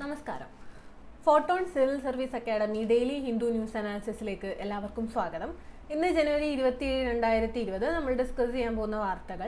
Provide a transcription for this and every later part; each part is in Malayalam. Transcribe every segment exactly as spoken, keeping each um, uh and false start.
നമസ്കാരം. Photon Civil Service Academy Daily Hindu News Analysis ലേക്ക് എല്ലാവർക്കും സ്വാഗതം. ഇന്ന് ജനുവരി ഇരുപത്തിയേഴ് രണ്ടായിരത്തി ഇരുപത് നമ്മൾ ഡിസ്കസ് ചെയ്യാൻ പോകുന്ന വാർത്തകൾ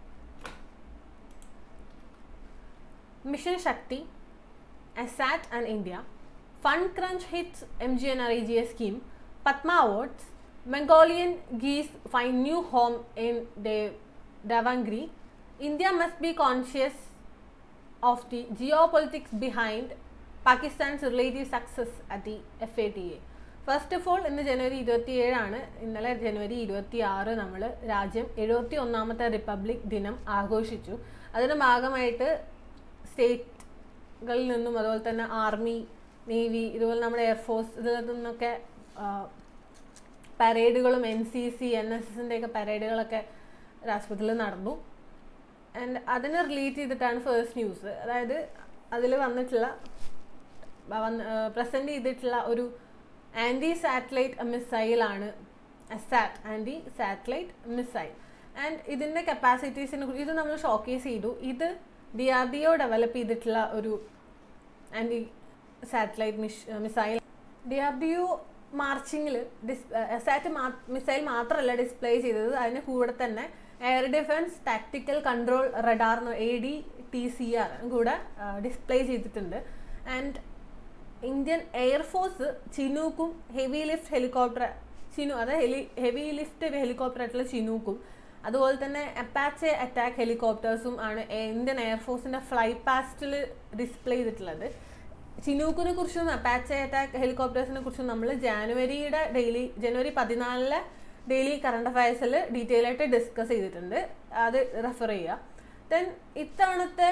Mission Shakti, ASAT and India, Fund Crunch hits M G N R E G A scheme, Padma Awards, Mongolian geese find new home in Davangere, India must be conscious of the geopolitics behind Pakistan's relative success at the F A T F. First of all, in the January ഇരുപത്തിയേഴ് ആണ് ഇന്നലെ ജനുവരി ഇരുപത്തിയാറ് നമ്മൾ രാജ്യം എഴുപത്തി ഒന്നാമത്തെ റിപ്പബ്ലിക് ദിനം ആഘോഷിച്ചു. അതിന്റെ ഭാഗമായിട്ട് സ്റ്റേറ്റുകളിൽ നിന്നും അതുപോലെ തന്നെ ആർമി, നേവി, ഇതുപോലെ നമ്മുടെ എയർഫോഴ്സ് ഇതിൽ നിന്നൊക്കെ പരേഡുകളും N C C N S എസിൻ്റെയൊക്കെ പരേഡുകളൊക്കെ രാഷ്ട്രപതിയിൽ നടന്നു. ആൻഡ് അതിനെ റിലേറ്റ് ചെയ്തിട്ടാണ് ഫസ്റ്റ് ന്യൂസ്. അതായത് അതിൽ വന്നിട്ടുള്ള പ്രസൻറ്റ് ചെയ്തിട്ടുള്ള ഒരു ആൻറ്റി സാറ്റലൈറ്റ് മിസൈലാണ് ASAT, anti satellite missile. And ഇതിൻ്റെ കപ്പാസിറ്റീസിനെ കുറിച്ച് ഇത് നമ്മൾ ഷോക്കേസ് ചെയ്തു. ഇത് D R D O develop ചെയ്തിട്ടുള്ള ഒരു ആൻറ്റി സാറ്റലൈറ്റ് മിഷ് missile. D R D O മാർച്ചിങ്ങിൽ ഡിസ് അസാറ്റ് മാ മിസൈൽ മാത്രമല്ല ഡിസ്പ്ലേ ചെയ്തത്, അതിന് കൂടെ തന്നെ air defence tactical control radar A D T C R കൂടെ ഡിസ്പ്ലേ ചെയ്തിട്ടുണ്ട്. ആൻഡ് ഇന്ത്യൻ എയർഫോഴ്സ് ചിനൂക്കും ഹെവി ലിഫ്റ്റ് ഹെലികോപ്റ്റർ ചിനു അതായത് ഹെലി ഹെവി ലിഫ്റ്റ് ഹെലികോപ്റ്റർ ആയിട്ടുള്ള ചിനൂക്കും അതുപോലെ തന്നെ അപ്പാച്ചെ അറ്റാക്ക് ഹെലികോപ്റ്റേഴ്സും ആണ് ഇന്ത്യൻ എയർഫോഴ്സിൻ്റെ ഫ്ലൈ പാസ്റ്റിൽ ഡിസ്പ്ലേ ചെയ്തിട്ടുള്ളത്. ചിനൂക്കിനെ കുറിച്ചും അപ്പാച്ചെ അറ്റാക്ക് ഹെലികോപ്റ്റേഴ്സിനെ കുറിച്ചും നമ്മൾ ജാനുവരിയുടെ ഡെയിലി ജനുവരി പതിനാലിലെ ഡെയിലി കറണ്ട് അഫയേഴ്സിൽ ഡീറ്റെയിൽ ആയിട്ട് ഡിസ്കസ് ചെയ്തിട്ടുണ്ട്, അത് റെഫർ ചെയ്യുക. ദെൻ ഇത്തവണത്തെ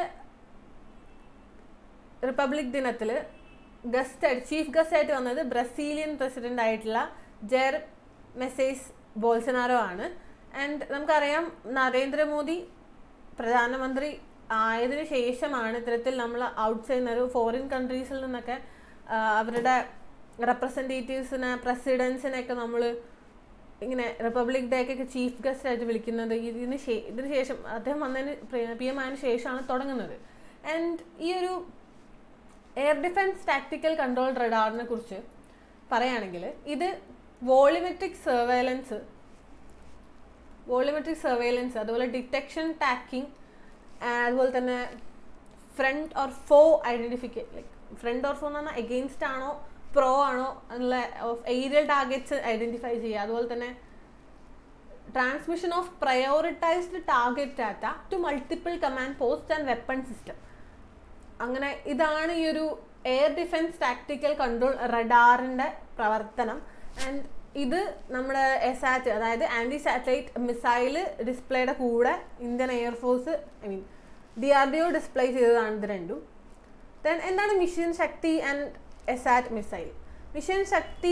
റിപ്പബ്ലിക് ദിനത്തിൽ ഗസ്റ്റ് ചീഫ് ഗസ്റ്റ് ആയിട്ട് വന്നത് ബ്രസീലിയൻ പ്രസിഡന്റ് ആയിട്ടുള്ള ജെയർ മെസ്സേസ് ബോൾസനാരോ ആണ്. ആൻഡ് നമുക്കറിയാം നരേന്ദ്രമോദി പ്രധാനമന്ത്രി ആയതിനു ശേഷമാണ് ഇത്തരത്തിൽ നമ്മൾ ഔട്ട്സൈഡ് ഒരു ഫോറിൻ കൺട്രീസിൽ നിന്നൊക്കെ അവരുടെ റെപ്രസെൻറ്റേറ്റീവ്സിനെ പ്രസിഡൻസിനെയൊക്കെ നമ്മൾ ഇങ്ങനെ റിപ്പബ്ലിക് ഡേക്കൊക്കെ ചീഫ് ഗസ്റ്റ് ആയിട്ട് വിളിക്കുന്നത്. ഇതിന് ശേ ഇതിന് ശേഷം അദ്ദേഹം വന്നതിന് പി എം ആയതിനു ശേഷമാണ് തുടങ്ങുന്നത്. ആൻഡ് ഈ ഒരു എയർ ഡിഫൻസ് ടാക്ടിക്കൽ കൺട്രോൾ റഡാറിനെ കുറിച്ച് പറയുകയാണെങ്കിൽ ഇത് വോളിമെട്രിക് സർവൈലൻസ് വോളിമെട്രിക് സർവൈലൻസ് അതുപോലെ ഡിറ്റക്ഷൻ ടാക്കിംഗ് അതുപോലെ തന്നെ ഫ്രണ്ട് ഓർ ഫോ ഐഡൻറ്റിഫിക്കേ ലൈക്ക് ഫ്രണ്ട് ഓർ ഫോ എന്ന് പറഞ്ഞാൽ എഗെയിൻസ്റ്റ് ആണോ പ്രോ ആണോ എന്നുള്ള ഏരിയൽ ടാർഗറ്റ്സ് ഐഡൻറ്റിഫൈ ചെയ്യുക. അതുപോലെ തന്നെ transmission of prioritised target data to multiple command post and weapon system. അങ്ങനെ ഇതാണ് ഈ ഒരു എയർ ഡിഫൻസ് ടാക്ടിക്കൽ കൺട്രോൾ റഡാറിൻ്റെ പ്രവർത്തനം. ആൻഡ് ഇത് നമ്മുടെ എസാറ്റ് അതായത് ആൻറ്റി സാറ്റലൈറ്റ് മിസൈൽ ഡിസ്പ്ലേയുടെ കൂടെ Indian air force I mean D R D O display ചെയ്തതാണ് ഇത് രണ്ടും. ദെൻ എന്താണ് mission Shakti and ASAT missile? Mission Shakti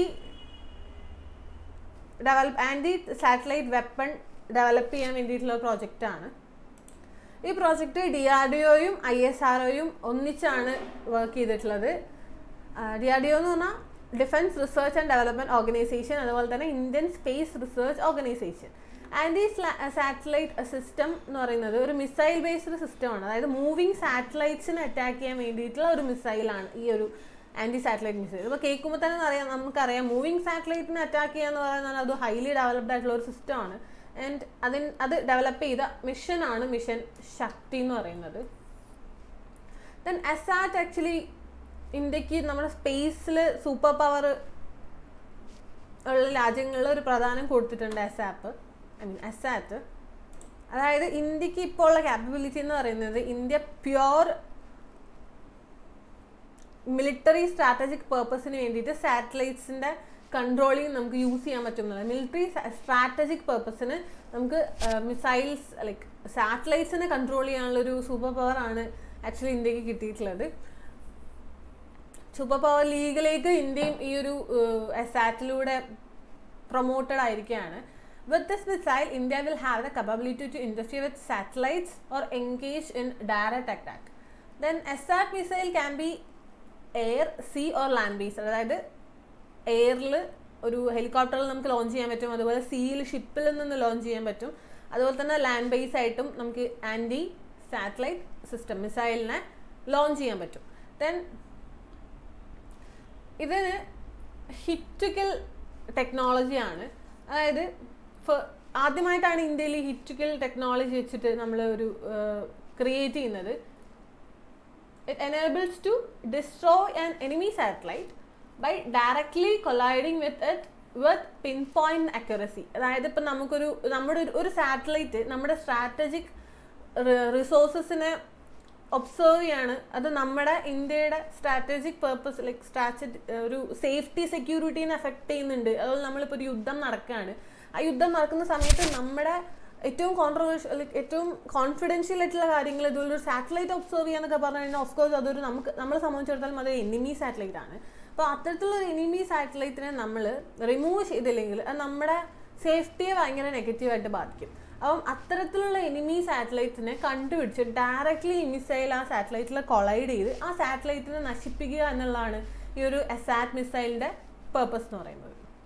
develop anti satellite weapon develop ചെയ്യാൻ വേണ്ടിയിട്ടുള്ള പ്രോജക്റ്റാണ്. ഈ പ്രോജക്റ്റ് ഡി ആർ ഡി ഒയും ഐ എസ് ആർ ഒയും ഒന്നിച്ചാണ് വർക്ക് ചെയ്തിട്ടുള്ളത്. ഡി ആർ ഡി ഒ എന്ന് പറഞ്ഞാൽ defence research and development organisation, അതുപോലെ തന്നെ Indian space research organisation. Anti satellite system എന്ന് പറയുന്നത് ഒരു മിസൈൽ ബേസ്ഡ് സിസ്റ്റമാണ്. അതായത് മൂവിങ് സാറ്റലൈറ്റ്സിനെ അറ്റാക്ക് ചെയ്യാൻ വേണ്ടിയിട്ടുള്ള ഒരു മിസൈലാണ് ഈ ഒരു ആൻറ്റി സാറ്റലൈറ്റ് മിസൈൽ. ഇപ്പോൾ കേൾക്കുമ്പോൾ തന്നെ അറിയാം നമുക്കറിയാം മൂവിങ് സാറ്റലൈറ്റിനെ അറ്റാക്ക് ചെയ്യുക എന്ന് പറയുന്നത് അത് ഹൈലി ഡെവലപ്ഡ് ആയിട്ടുള്ള ഒരു സിസ്റ്റമാണ്. ആൻഡ് അതിന് അത് ഡെവലപ്പ് ചെയ്ത മിഷനാണ് മിഷൻ ശക്തി എന്ന് പറയുന്നത്. ദെൻ അസാറ്റ് ആക്ച്വലി ഇന്ത്യക്ക് നമ്മുടെ സ്പേസിൽ സൂപ്പർ പവർ ഉള്ള രാജ്യങ്ങളിൽ ഒരു പ്രാധാന്യം കൊടുത്തിട്ടുണ്ട് അസാപ്പ് ഐ മീൻ അസാറ്റ്. അതായത് ഇന്ത്യക്ക് ഇപ്പോൾ ഉള്ള ക്യാപ്പബിലിറ്റി എന്ന് പറയുന്നത് ഇന്ത്യ പ്യുവർ മിലിറ്ററി സ്ട്രാറ്റജിക് പേർപ്പസിന് വേണ്ടിയിട്ട് സാറ്റലൈറ്റ്സിൻ്റെ കൺട്രോളിങ് നമുക്ക് യൂസ് ചെയ്യാൻ പറ്റുന്നത്. മിലിറ്ററി സ്ട്രാറ്റജിക് പേർപ്പസിന് നമുക്ക് മിസൈൽസ് ലൈക്ക് സാറ്റലൈറ്റ്സിനെ കൺട്രോൾ ചെയ്യാനുള്ളൊരു സൂപ്പർ പവർ ആണ് ആക്ച്വലി ഇന്ത്യക്ക് കിട്ടിയിട്ടുള്ളത്. സൂപ്പർ പവർ ലീഗിലേക്ക് ഇന്ത്യയും ഈ ഒരു അസാറ്റിലൂടെ പ്രൊമോട്ടഡ് ആയിരിക്കുകയാണ്. With this missile, India will have the capability to interfere with satellites or engage in direct attack. Then ASAT missile can be air, sea or land base. അതായത് എയറിൽ ഒരു ഹെലികോപ്റ്ററിൽ നമുക്ക് ലോഞ്ച് ചെയ്യാൻ പറ്റും, അതുപോലെ സീയിൽ ഷിപ്പിൽ നിന്ന് ലോഞ്ച് ചെയ്യാൻ പറ്റും, അതുപോലെ തന്നെ ലാൻഡ് ബേസ് ആയിട്ടും നമുക്ക് ആൻറ്റി സാറ്റലൈറ്റ് സിസ്റ്റം മിസൈലിനെ ലോഞ്ച് ചെയ്യാൻ പറ്റും. ദെൻ ഇതിന് ഹിറ്റ് കിൽ ടെക്നോളജിയാണ്. അതായത് ആദ്യമായിട്ടാണ് ഇന്ത്യയിൽ ഹിറ്റ് കിൽ ടെക്നോളജി വെച്ചിട്ട് നമ്മൾ ഒരു ക്രിയേറ്റ് ചെയ്യുന്നത്. It enables to destroy an enemy satellite by directly colliding with it with pinpoint accuracy. അതായത് ഇപ്പം നമുക്കൊരു നമ്മുടെ ഒരു സാറ്റലൈറ്റ് നമ്മുടെ സ്ട്രാറ്റജിക് റിസോഴ്സസിനെ ഒബ്സർവ് ചെയ്യാണ്. അത് നമ്മുടെ ഇന്ത്യയുടെ സ്ട്രാറ്റജിക് പേർപ്പസ് ലൈക്ക് സ്ട്രാറ്റജി ഒരു സേഫ്റ്റി സെക്യൂരിറ്റീനെ എഫക്ട് ചെയ്യുന്നുണ്ട്. അതുപോലെ നമ്മളിപ്പോൾ ഒരു യുദ്ധം നടക്കുകയാണ്. ആ യുദ്ധം നടക്കുന്ന സമയത്ത് നമ്മുടെ ഏറ്റവും കോൺട്രവേഴ്ഷ്യൽ ലൈക്ക് ഏറ്റവും കോൺഫിഡൻഷ്യൽ ആയിട്ടുള്ള കാര്യങ്ങൾ ഇതുപോലെ ഒരു സാറ്റലൈറ്റ് ഒബ്സർവ് ചെയ്യാന്നൊക്കെ പറഞ്ഞു കഴിഞ്ഞാൽ ഓഫ്കോഴ്സ് അതൊരു നമുക്ക് നമ്മളെ സംബന്ധിച്ചിടത്തോളം അതൊരു എനിമി സാറ്റലൈറ്റ് ആണ്. അപ്പോൾ അത്തരത്തിലുള്ള എനിമി സാറ്റലൈറ്റിനെ നമ്മൾ റിമൂവ് ചെയ്തില്ലെങ്കിൽ അത് നമ്മുടെ സേഫ്റ്റിയെ ഭയങ്കര നെഗറ്റീവായിട്ട് ബാധിക്കും. അപ്പം അത്തരത്തിലുള്ള എനിമി സാറ്റലൈറ്റിനെ കണ്ടുപിടിച്ച് ഡയറക്റ്റ്ലി മിസൈൽ ആ സാറ്റലൈറ്റിൽ കൊളൈഡ് ചെയ്ത് ആ സാറ്റലൈറ്റിനെ നശിപ്പിക്കുക എന്നുള്ളതാണ് ഈ ഒരു അസാറ്റ് മിസൈലിൻ്റെ പേർപ്പസ് എന്ന് പറയുന്നത്.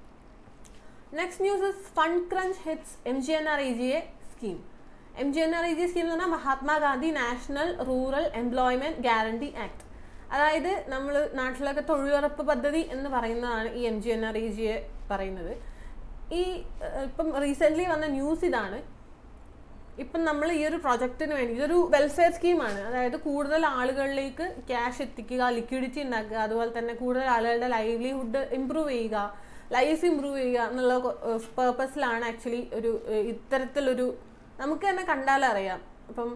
Next news is fund crunch hits M G N R E G A scheme. M G N R E G A scheme എന്ന് പറഞ്ഞാൽ Mahatma Gandhi national rural employment guarantee act. അതായത് നമ്മൾ നാട്ടിലൊക്കെ തൊഴിലുറപ്പ് പദ്ധതി എന്ന് പറയുന്നതാണ് ഈ M G N R E G A പറയുന്നത്. ഈ ഇപ്പം റീസെൻ്റ്ലി വന്ന ന്യൂസ് ഇതാണ്. ഇപ്പം നമ്മൾ ഈ ഒരു പ്രൊജക്റ്റിന് വേണ്ടി ഇതൊരു വെൽഫെയർ സ്കീമാണ്. അതായത് കൂടുതൽ ആളുകളിലേക്ക് ക്യാഷ് എത്തിക്കുക, ലിക്വിഡിറ്റി ഉണ്ടാക്കുക, അതുപോലെ തന്നെ കൂടുതൽ ആളുകളുടെ ലൈവ്ലിഹുഡ് ഇമ്പ്രൂവ് ചെയ്യുക, ലൈഫ് ഇമ്പ്രൂവ് ചെയ്യുക എന്നുള്ള പേർപ്പസിലാണ് ആക്ച്വലി ഒരു ഇത്തരത്തിലൊരു നമുക്ക് തന്നെ കണ്ടാലറിയാം. അപ്പം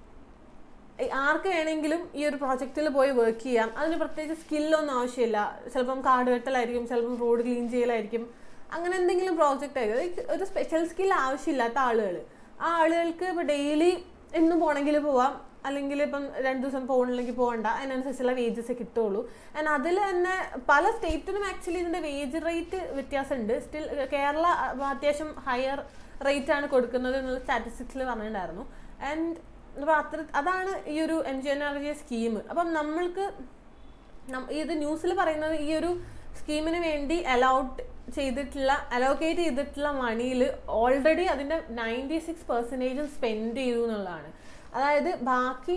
ആർക്ക് വേണമെങ്കിലും ഈ ഒരു പ്രോജക്റ്റിൽ പോയി വർക്ക് ചെയ്യാം. അതിന് പ്രത്യേകിച്ച് സ്കില്ലൊന്നും ആവശ്യമില്ല. ചിലപ്പം കാട് വെട്ടലായിരിക്കും, ചിലപ്പം റോഡ് ക്ലീൻ ചെയ്യലായിരിക്കും, അങ്ങനെ എന്തെങ്കിലും പ്രോജക്റ്റ് ആയിരിക്കും. ഒരു സ്പെഷ്യൽ സ്കിൽ ആവശ്യമില്ലാത്ത ആളുകൾ ആ ആളുകൾക്ക് ഇപ്പോൾ ഡെയിലി എന്നും പോകണമെങ്കിൽ പോവാം, അല്ലെങ്കിൽ ഇപ്പം രണ്ട് ദിവസം പോകണില്ലെങ്കിൽ പോകണ്ട, അതിനനുസരിച്ചുള്ള വേജസ് കിട്ടുള്ളൂ. ആൻഡ് അതിൽ തന്നെ പല സ്റ്റേറ്റിനും ആക്ച്വലി ഇതിൻ്റെ വേജ് റേറ്റ് വ്യത്യാസമുണ്ട്. സ്റ്റിൽ കേരള അത്യാവശ്യം ഹയർ റേറ്റ് ആണ് കൊടുക്കുന്നത് എന്നുള്ള സ്റ്റാറ്റിസ്റ്റിക്സിൽ പറഞ്ഞിട്ടുണ്ടായിരുന്നു. ആൻഡ് അപ്പോൾ അത്ര അതാണ് ഈ ഒരു M G N R G scheme. അപ്പം നമ്മൾക്ക് ഇത് ന്യൂസിൽ പറയുന്നത് ഈ ഒരു സ്കീമിന് വേണ്ടി അലൗട്ട് ചെയ്തിട്ടുള്ള അലോക്കേറ്റ് ചെയ്തിട്ടുള്ള മണിയിൽ ഓൾറെഡി അതിൻ്റെ നയൻറ്റി സിക്സ് പെർസെൻറ്റേജും സ്പെൻഡ് ചെയ്തു എന്നുള്ളതാണ്. അതായത് ബാക്കി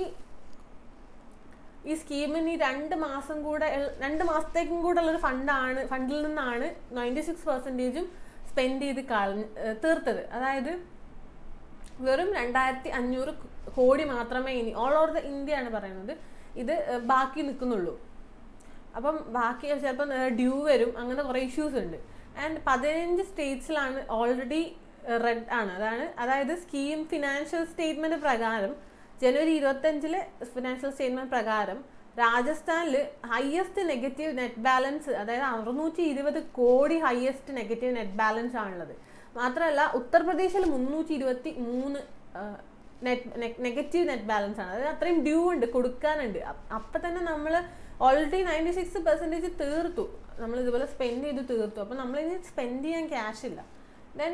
ഈ സ്കീമിന് ഈ രണ്ട് മാസം കൂടെ രണ്ട് മാസത്തേക്കും കൂടെ ഉള്ളൊരു ഫണ്ടാണ് ഫണ്ടിൽ നിന്നാണ് നയൻറ്റി സിക്സ് പെർസെൻറ്റേജും സ്പെൻഡ് ചെയ്ത് കളഞ്ഞ് തീർത്തത്. അതായത് വെറും രണ്ടായിരത്തി അഞ്ഞൂറ് കോടി മാത്രമേ ഇനി ഓൾ ഓവർ ദ ഇന്ത്യ ആണ് പറയുന്നത് ഇത് ബാക്കി നിൽക്കുന്നുള്ളൂ. അപ്പം ബാക്കി ചിലപ്പം ഡ്യൂ വരും, അങ്ങനെ കുറേ ഇഷ്യൂസ് ഉണ്ട്. ആൻഡ് പതിനഞ്ച് സ്റ്റേറ്റ്സിലാണ് ഓൾറെഡി റെഡ് ആണ്. അതാണ് അതായത് സ്കീം ഫിനാൻഷ്യൽ സ്റ്റേറ്റ്മെൻറ്റ് പ്രകാരം ജനുവരി ഇരുപത്തഞ്ചിലെ ഫിനാൻഷ്യൽ സ്റ്റേറ്റ്മെൻറ്റ് പ്രകാരം രാജസ്ഥാനിൽ ഹയസ്റ്റ് നെഗറ്റീവ് നെറ്റ് ബാലൻസ്, അതായത് അറുന്നൂറ്റി ഇരുപത് കോടി ഹയസ്റ്റ് നെഗറ്റീവ് നെറ്റ് ബാലൻസ് ആണുള്ളത്. മാത്രമല്ല ഉത്തർപ്രദേശിൽ മുന്നൂറ്റി ഇരുപത്തി മൂന്ന് നെറ്റ് നെഗറ്റീവ് നെറ്റ് ബാലൻസ് ആണ്. അതായത് അത്രയും ഡ്യൂ ഉണ്ട്, കൊടുക്കാനുണ്ട്. അപ്പം തന്നെ നമ്മൾ ഓൾറെഡി നയൻറ്റി സിക്സ് പെർസെൻറ്റേജ് തീർത്തു, നമ്മൾ ഇതുപോലെ സ്പെൻഡ് ചെയ്ത് തീർത്തു. അപ്പം നമ്മളിനി സ്പെൻഡ് ചെയ്യാൻ ക്യാഷ് ഇല്ല. ദെൻ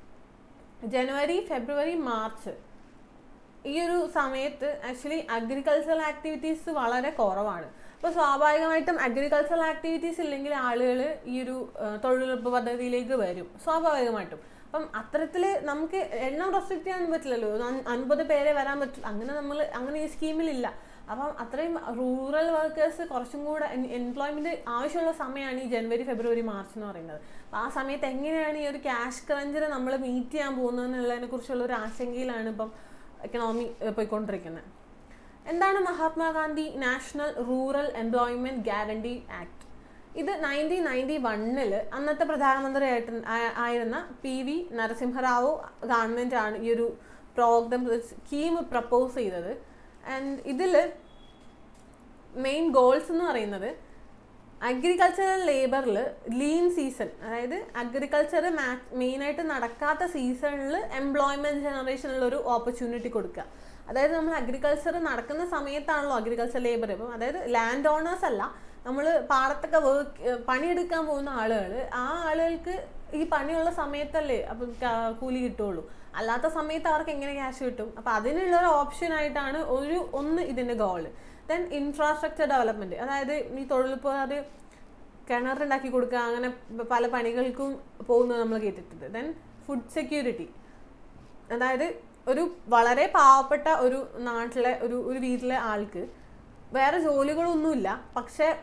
ജനുവരി ഫെബ്രുവരി മാർച്ച് ഈ ഒരു സമയത്ത് ആക്ച്വലി അഗ്രികൾച്ചറൽ ആക്ടിവിറ്റീസ് വളരെ കുറവാണ്. അപ്പോൾ സ്വാഭാവികമായിട്ടും അഗ്രികൾച്ചറൽ ആക്ടിവിറ്റീസ് ഇല്ലെങ്കിൽ ആളുകൾ ഈ ഒരു തൊഴിലുറപ്പ് പദ്ധതിയിലേക്ക് വരും സ്വാഭാവികമായിട്ടും. അപ്പം അത്തരത്തിൽ നമുക്ക് എണ്ണം റെസ്ട്രിക്റ്റ് ചെയ്യാൻ പറ്റില്ലല്ലോ, അൻപത് പേരെ വരാൻ പറ്റില്ല, അങ്ങനെ നമ്മൾ അങ്ങനെ ഈ സ്കീമിലില്ല. അപ്പം അത്രയും റൂറൽ വർക്കേഴ്സ് കുറച്ചും കൂടെ എംപ്ലോയ്മെൻറ്റ് ആവശ്യമുള്ള സമയമാണ് ഈ ജനുവരി ഫെബ്രുവരി മാർച്ച് എന്ന് പറയുന്നത്. അപ്പം ആ സമയത്ത് എങ്ങനെയാണ് ഈ ഒരു ക്യാഷ് ക്രഞ്ചിനെ നമ്മൾ മീറ്റ് ചെയ്യാൻ പോകുന്നത് എന്നുള്ളതിനെ കുറിച്ചുള്ള ഒരു ആശങ്കയിലാണ് ഇപ്പം എക്കണോമി പോയിക്കൊണ്ടിരിക്കുന്നത്. എന്താണ് Mahatma Gandhi national rural employment guarantee act? ഇത് നയൻറ്റീൻ നയൻറ്റി വണ്ണിൽ അന്നത്തെ പ്രധാനമന്ത്രി ആയിട്ട് ആയിരുന്ന പി വി നരസിംഹറാവു ഗവൺമെൻറ് ആണ് ഈ ഒരു പ്രോഗ്രാം സ്കീം പ്രപ്പോസ് ചെയ്തത്. ആൻഡ് ഇതിൽ മെയിൻ ഗോൾസ് എന്ന് പറയുന്നത് അഗ്രികൾച്ചറൽ ലേബറിൽ ലീൻ സീസൺ, അതായത് അഗ്രികൾച്ചർ മാ മെയിനായിട്ട് നടക്കാത്ത സീസണിൽ എംപ്ലോയ്മെൻറ്റ് ജനറേഷനുള്ളൊരു ഓപ്പർച്യൂണിറ്റി കൊടുക്കുക. അതായത് നമ്മൾ അഗ്രികൾച്ചർ നടക്കുന്ന സമയത്താണല്ലോ അഗ്രികൾച്ചർ ലേബർ. ഇപ്പം അതായത് ലാൻഡ് ഓണേഴ്സ് അല്ല, നമ്മൾ പാടത്തൊക്കെ വർക്ക് പണിയെടുക്കാൻ പോകുന്ന ആളുകൾ, ആ ആളുകൾക്ക് ഈ പണിയുള്ള സമയത്തല്ലേ അപ്പം കൂലി കിട്ടുള്ളൂ, അല്ലാത്ത സമയത്ത് അവർക്ക് എങ്ങനെ ക്യാഷ് കിട്ടും? അപ്പം അതിനുള്ളൊരു ഓപ്ഷനായിട്ടാണ് ഒരു ഒന്ന് ഇതിൻ്റെ ഗോള്. ദെൻ ഇൻഫ്രാസ്ട്രക്ചർ ഡെവലപ്മെൻറ്റ്, അതായത് ഈ തൊഴിലുറപ്പുകാർ കിണറുണ്ടാക്കി കൊടുക്കുക, അങ്ങനെ പല പണികൾക്കും പോകുന്നത് നമ്മൾ കേട്ടിട്ടുണ്ട്. ദെൻ ഫുഡ് സെക്യൂരിറ്റി, അതായത് ഒരു വളരെ പാവപ്പെട്ട ഒരു നാട്ടിലെ ഒരു ഒരു വീട്ടിലെ ആൾക്ക് വേറെ ജോലികളൊന്നുമില്ല, പക്ഷേ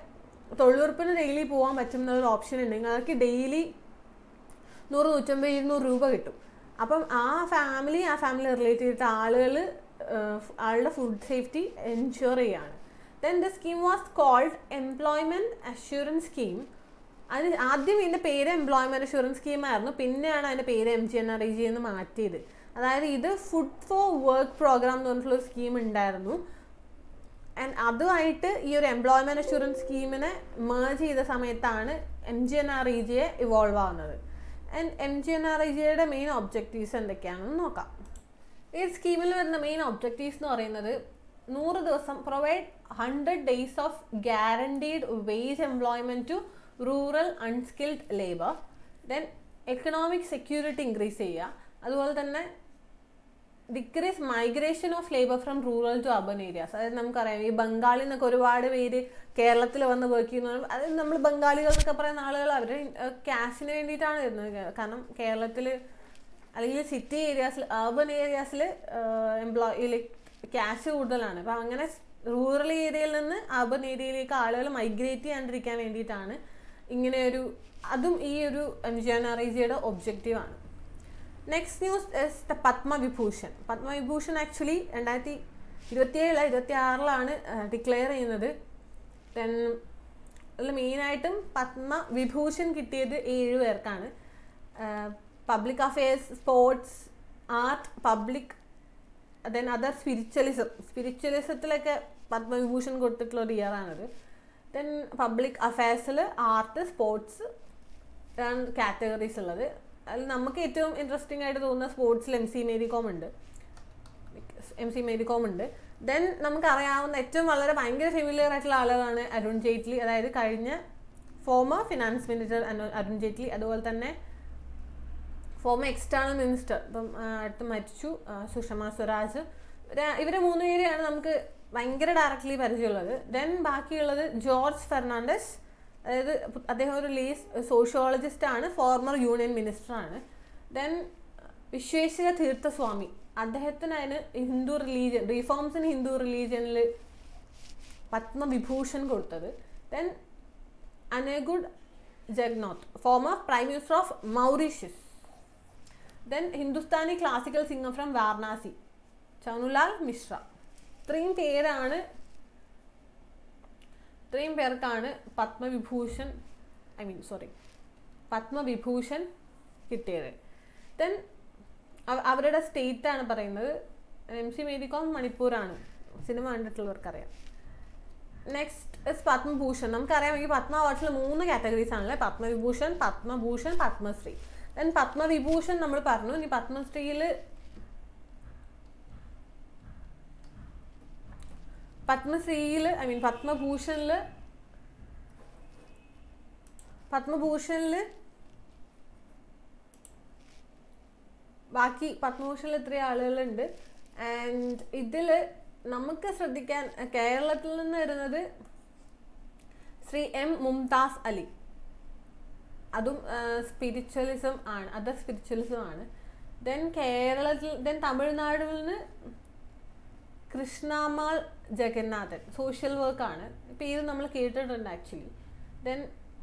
തൊഴിലുറപ്പിന് ഡെയിലി പോകാൻ പറ്റുന്നൊരു ഓപ്ഷൻ ഉണ്ടെങ്കിൽ അവർക്ക് ഡെയിലി നൂറ് നൂറ്റമ്പത് ഇരുന്നൂറ് രൂപ കിട്ടും. അപ്പം ആ ഫാമിലി ആ ഫാമിലി റിലേറ്റ് ചെയ്തിട്ട് ആളുകൾ ആളുടെ ഫുഡ് സേഫ്റ്റി എൻഷുർ ചെയ്യാണ്. Then the scheme was called employment assurance scheme. അത് ആദ്യം ഇതിൻ്റെ പേര് എംപ്ലോയ്മെൻറ്റ് അഷ്യൂറൻസ് സ്കീമായിരുന്നു, പിന്നെയാണ് അതിൻ്റെ പേര് M G N R E G എന്ന് മാറ്റിയത്. അതായത് ഇത് ഫുഡ് ഫോർ വർക്ക് പ്രോഗ്രാം എന്ന് പറഞ്ഞിട്ടുള്ള ഒരു സ്കീം ഉണ്ടായിരുന്നു. ആൻഡ് അതുമായിട്ട് ഈ ഒരു എംപ്ലോയ്മെൻറ്റ് അഷ്യൂറൻസ് സ്കീമിനെ മേർജ് ചെയ്ത സമയത്താണ് M G N R E ജിയെ ഇവോൾവ് ആവുന്നത്. And M G N R E ജിയുടെ മെയിൻ ഒബ്ജക്റ്റീവ്സ് എന്തൊക്കെയാണെന്ന് നോക്കാം. ഈ സ്കീമിൽ വരുന്ന മെയിൻ ഒബ്ജക്റ്റീവ്സ് എന്ന് പറയുന്നത് നൂറ് ദിവസം provide hundred days of guaranteed wage employment to rural unskilled labour. Then economic security increase ചെയ്യുക. അതുപോലെ തന്നെ decrease migration of labour from rural to urban areas. അതായത് നമുക്കറിയാം ഈ ബംഗാളിൽ നിന്നൊക്കെ ഒരുപാട് പേര് കേരളത്തിൽ വന്ന് വർക്ക് ചെയ്യുന്നത്. അതായത് നമ്മൾ ബംഗാളികൾ എന്നൊക്കെ പറയുന്ന ആളുകൾ അവർ ക്യാഷിന് വേണ്ടിയിട്ടാണ് വരുന്നത്. കാരണം കേരളത്തിൽ അല്ലെങ്കിൽ സിറ്റി ഏരിയാസിൽ അർബൻ ഏരിയാസിൽ എംപ്ലോയി ക്യാഷ് കൂടുതലാണ്. അപ്പം അങ്ങനെ റൂറൽ ഏരിയയിൽ നിന്ന് അർബൻ ഏരിയയിലേക്ക് ആളുകൾ മൈഗ്രേറ്റ് ചെയ്യാണ്ടിരിക്കാൻ വേണ്ടിയിട്ടാണ് ഇങ്ങനെയൊരു, അതും ഈ ഒരു M G N R E ജിയുടെ ഒബ്ജക്റ്റീവാണ്. Next news is the Padma Vibhushan. Padma Vibhushan actually രണ്ടായിരത്തി ഇരുപത്തിയേഴില് ഇരുപത്തി ആറിലാണ് ഡിക്ലെയർ ചെയ്യുന്നത്. ദെൻ അതിൽ മെയിനായിട്ടും പത്മ വിഭൂഷൺ കിട്ടിയത് ഏഴ് പേർക്കാണ്. Public affairs, sports, art, public, then other spiritualism. സ്പിരിച്വലിസത്തിലൊക്കെ പത്മവിഭൂഷൺ കൊടുത്തിട്ടുള്ള ഒരു ഇയറാണിത്. ദെൻ പബ്ലിക് അഫെയർസിൽ ആർട്ട്, സ്പോർട്സ് ആണ് കാറ്റഗറീസ് ഉള്ളത്. അതിൽ നമുക്ക് ഏറ്റവും ഇൻട്രസ്റ്റിംഗ് ആയിട്ട് തോന്നുന്ന സ്പോർട്സിൽ എം സി മേരി കോം ഉണ്ട് എം സി മേരി കോം ഉണ്ട് ദെൻ നമുക്കറിയാവുന്ന ഏറ്റവും വളരെ ഭയങ്കര ഫെമിലിയർ ആയിട്ടുള്ള ആളുകളാണ് അരുൺ ജെയ്റ്റ്ലി. അതായത് കഴിഞ്ഞ former finance minister Arun Jaitley, അതുപോലെ തന്നെ ഫോമർ എക്സ്റ്റേണൽ മിനിസ്റ്റർ ഇപ്പം അടുത്ത് മരിച്ചു സുഷമ സ്വരാജ്. ഇവരെ മൂന്ന് പേരെയാണ് നമുക്ക് ഭയങ്കര ഡയറക്റ്റ്ലി പരിചയമുള്ളത്. ദെൻ ബാക്കിയുള്ളത് ജോർജ് ഫെർണാണ്ടസ്, അതായത് അദ്ദേഹം ഒരു ലീസ് സോഷ്യോളജിസ്റ്റ് ആണ്, ഫോർമർ യൂണിയൻ മിനിസ്റ്റർ ആണ്. ദെൻ വിശ്വേശ്വര തീർത്ഥസ്വാമി, അദ്ദേഹത്തിനാണ് Hindu religion reforms in Hindu റിലീജിയനിൽ പത്മവിഭൂഷൺ കൊടുത്തത്. Then Anerood Jugnauth, former prime minister of Mauritius. Then Hindustani classical singer from Varanasi Chhannulal Mishra. ഇത്രയും പേരാണ് ഇത്രയും പേർക്കാണ് Padma Vibhushan I mean sorry Padma Vibhushan കിട്ടിയത്. ദെൻ അവരുടെ സ്റ്റേറ്റ് ആണ് പറയുന്നത്. എം സി മേരി കോം മണിപ്പൂരാണ്, സിനിമ കണ്ടിട്ടുള്ളവർക്കറിയാം. Next is Padma Bhushan. നമുക്കറിയാം ഈ പത്മ അവാർഡ്സിൽ മൂന്ന് കാറ്റഗറീസ് ആണല്ലേ, പത്മവിഭൂഷൺ, പത്മഭൂഷൺ, പത്മശ്രീ. ദെൻ പത്മവിഭൂഷൺ നമ്മൾ പറഞ്ഞു. ഇനി പത്മശ്രീയിൽ പത്മശ്രീയിൽ ഐ മീൻ പത്മഭൂഷണിൽ പത്മഭൂഷണിൽ ബാക്കി പത്മഭൂഷണിൽ ഇത്രയും ആളുകളുണ്ട്. ആൻഡ് ഇതിൽ നമുക്ക് ശ്രദ്ധിക്കാൻ കേരളത്തിൽ നിന്ന് വരുന്നത് ശ്രീ എം മുംതാസ് അലി, അതും സ്പിരിച്വലിസം ആണ്, അതർ സ്പിരിച്വലിസം ആണ്. ദെൻ കേരളത്തിൽ ദെൻ തമിഴ്നാടിൽ നിന്ന് കൃഷ്ണമാൾ ജഗന്നാഥൻ, സോഷ്യൽ വർക്കാണ്, പേര് നമ്മൾ കേട്ടിട്ടുണ്ട് actually. Then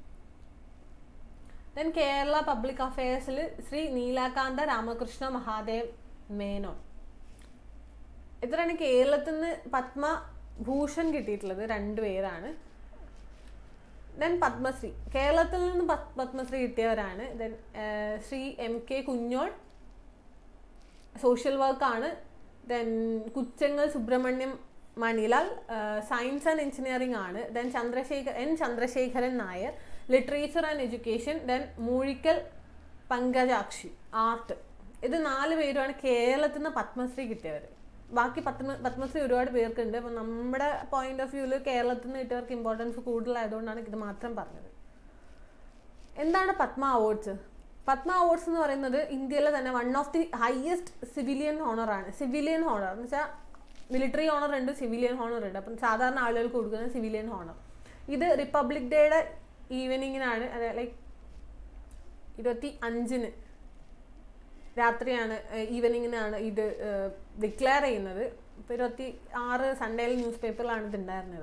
then Kerala public അഫെയർസിൽ ശ്രീ നീലാകാന്ത രാമകൃഷ്ണ മഹാദേവ് മേനോൻ. ഇത്രയാണ് കേരളത്തിൽ നിന്ന് പത്മഭൂഷൺ കിട്ടിയിട്ടുള്ളത്, രണ്ടുപേരാണ്. ദെൻ പത്മശ്രീ, കേരളത്തിൽ നിന്ന് പത്മശ്രീ കിട്ടിയവരാണ്. Then Shri M K Kunjol, social വർക്കാണ്. Then Kuchangal Subramaniam Manilal, science and engineering ആണ്. Then Chandrashekhar N Chandrasekharan Nair, literature and education. Then Moozhikkal Pankajakshi, art. ഇത് നാല് പേരുമാണ് കേരളത്തിൽ നിന്ന് പത്മശ്രീ കിട്ടിയവർ. ബാക്കി പത്മ പത്മശ്രീ ഒരുപാട് പേർക്കുണ്ട്. അപ്പം നമ്മുടെ പോയിന്റ് ഓഫ് വ്യൂവിൽ കേരളത്തിൽ നിന്ന് കിട്ടിയവർക്ക് ഇമ്പോർട്ടൻസ് കൂടുതലായതുകൊണ്ടാണ് ഇത് മാത്രം പറഞ്ഞത്. എന്താണ് പത്മ അവാർഡ്സ്? പത്മ അവാർഡ്സ് എന്ന് പറയുന്നത് ഇന്ത്യയിലെ തന്നെ one of the highest civilian ഹോണറാണ്. സിവിലിയൻ ഹോണർ എന്ന് വെച്ചാൽ മിലിറ്ററി ഹോണർ ഉണ്ട്, സിവിലിയൻ ഹോണർ ഉണ്ട്. അപ്പം സാധാരണ ആളുകൾക്ക് കൊടുക്കുന്ന സിവിലിയൻ ഹോണർ. ഇത് റിപ്പബ്ലിക് ഡേയുടെ ഈവനിങ്ങിനാണ്, അതായത് ലൈക്ക് ഇരുപത്തി അഞ്ചിന് രാത്രിയാണ്, ഈവനിങ്ങിനാണ് ഇത് ഡിക്ലെയർ ചെയ്യുന്നത്. ഇപ്പോൾ ഇരുപത്തി ആറ് സൺഡേയിൽ ന്യൂസ് പേപ്പറിലാണ് ഇത് ഉണ്ടായിരുന്നത്.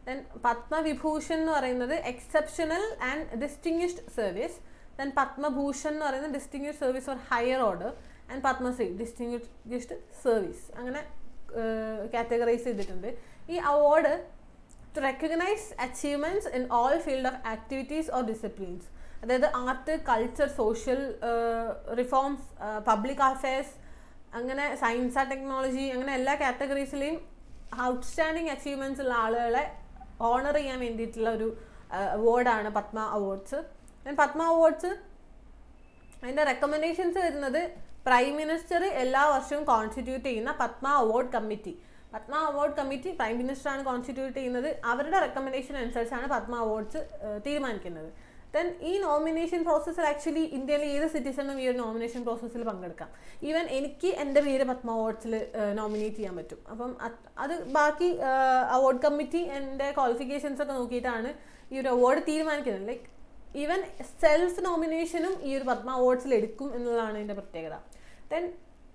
Then Padma Vibhushan എന്ന് പറയുന്നത് exceptional and distinguished service. Then Padma Bhushan എന്ന് പറയുന്നത് distinguished service for higher order. And Padma Shri distinguished service. അങ്ങനെ കാറ്റഗറൈസ് ചെയ്തിട്ടുണ്ട്. ഈ award to recognize achievements in all field of activities or disciplines. അതായത് art, culture, social reforms, public affairs, അങ്ങനെ സയൻസ് ആൻഡ് ടെക്നോളജി, അങ്ങനെ എല്ലാ കാറ്റഗറീസിലെയും ഔട്ട്സ്റ്റാൻഡിങ് അച്ചീവ്മെൻറ്റ്സ് ഉള്ള ആളുകളെ ഓണർ ചെയ്യാൻ വേണ്ടിയിട്ടുള്ള ഒരു അവാർഡാണ് Padma awards. Then Padma awards അതിൻ്റെ റെക്കമെൻഡേഷൻസ് വരുന്നത് പ്രൈം മിനിസ്റ്റർ എല്ലാ വർഷവും കോൺസ്റ്റിറ്റ്യൂട്ട് ചെയ്യുന്ന Padma award committee. Padma award committee prime മിനിസ്റ്ററാണ് കോൺസ്റ്റിറ്റ്യൂട്ട് ചെയ്യുന്നത്. അവരുടെ റെക്കമെൻഡേഷൻ അനുസരിച്ചാണ് പത്മ അവാർഡ്സ് തീരുമാനിക്കുന്നത്. ദെൻ ഈ നോമിനേഷൻ പ്രോസസ്സിൽ ആക്ച്വലി ഇന്ത്യയിലെ ഏത് സിറ്റിസണും ഈ ഒരു നോമിനേഷൻ പ്രോസസ്സിൽ പങ്കെടുക്കാം. ഈവൻ എനിക്ക് എൻ്റെ പേര് പത്മ അവാർഡ്സിൽ നോമിനേറ്റ് ചെയ്യാൻ പറ്റും. അപ്പം അത് ബാക്കി അവാർഡ് കമ്മിറ്റി എൻ്റെ ക്വാളിഫിക്കേഷൻസ് ഒക്കെ നോക്കിയിട്ടാണ് ഈ ഒരു അവാർഡ് തീരുമാനിക്കുന്നത്. ലൈക്ക് ഈവൻ സെൽഫ് നോമിനേഷനും ഈ ഒരു പത്മ അവാർഡ്സിൽ എടുക്കും എന്നുള്ളതാണ് ഇതിൻ്റെ പ്രത്യേകത. ദെൻ